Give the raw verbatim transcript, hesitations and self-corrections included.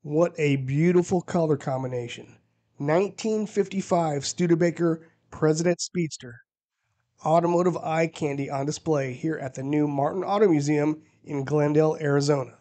What a beautiful color combination. nineteen fifty-five Studebaker President Speedster. Automotive eye candy on display here at the new Martin Auto Museum in Glendale, Arizona.